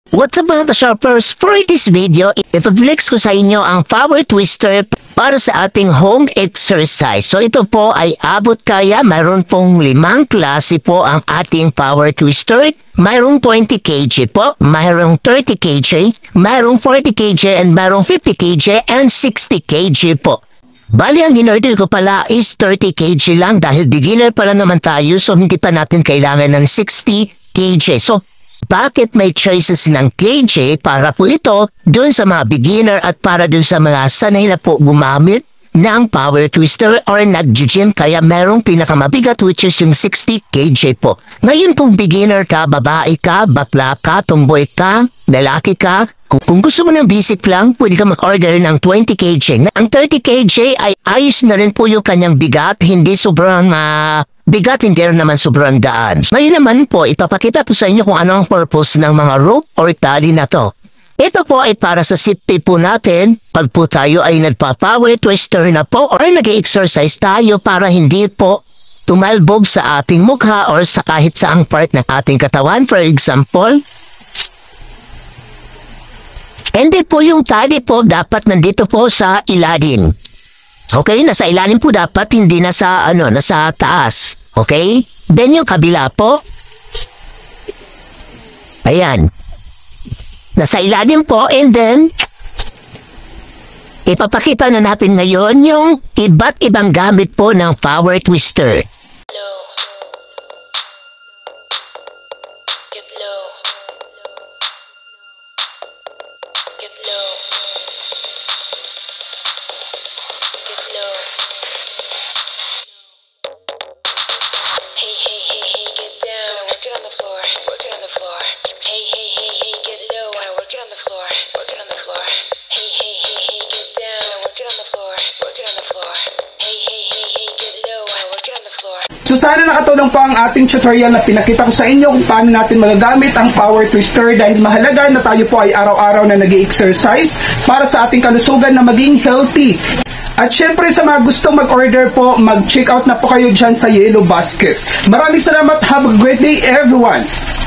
What's up mga ka-shoppers? For this video, ipag-flex ko sa inyo ang power twister para sa ating home exercise. So ito po ay abot kaya, mayroon pong 5 klase po ang ating power twister. Mayroong 20 kg po, mayroong 30 kg, mayroong 40 kg, and mayroong 50 kg and 60 kg po. Bali, ang in-order ko pala is 30 kg lang dahil beginner pala naman tayo, so hindi pa natin kailangan ng 60 kg. So, bakit may choices ng kg? Para po ito dun sa mga beginner at para dun sa mga sanay na po gumamit ng power twister or nag-gym, kaya merong pinakamabigat which is yung 60 kg po. Ngayon kung beginner ka, babae ka, bakla ka, tomboy ka, lalaki ka, kung gusto mo ng basic lang, pwede ka mag-order ng 20 kg. Ang 30 kg ay ayos na rin po yung kanyang bigat, hindi sobrang bigat, hindi rin naman sobrang gaan. Ngayon naman po, ipapakita ko sa inyo kung ano ang purpose ng mga rope or tali na to. Ito po ay para sa safety po natin pag po tayo ay nagpa-power twister na po or nag-exercise tayo para hindi po tumalbog sa ating mukha or sa kahit saang part ng ating katawan. For example, hindi po yung tali po dapat nandito po sa ilalim. Okay, nasa ilalim po dapat, hindi nasa nasa taas. Okay? Then yung kabila po, ayan. Nasa ilalim po, and then ipapakita na natin ngayon yung iba't ibang gamit po ng power twister. Get low. Get low. Get low. Hey, hey, hey, hey, get down. Gonna work it on the floor. Work it on the floor. Hey, hey, hey, hey, get low. Gonna work it on the floor. Work it on the floor. Hey, hey, hey, hey, get down. Gonna work it on the floor. Work it on the floor. Hey, hey, hey, hey, get low. Gonna work it on the floor. So sana nakatulong po ang ating tutorial na pinakita ko sa inyo kung paano natin magagamit ang power twister dahil mahalaga na tayo po ay araw-araw na nag-exercise para sa ating kalusugan na maging healthy. At syempre sa mga gustong mag-order po, mag-check out na po kayo dyan sa Yellow Basket. Maraming salamat. Have a great day everyone!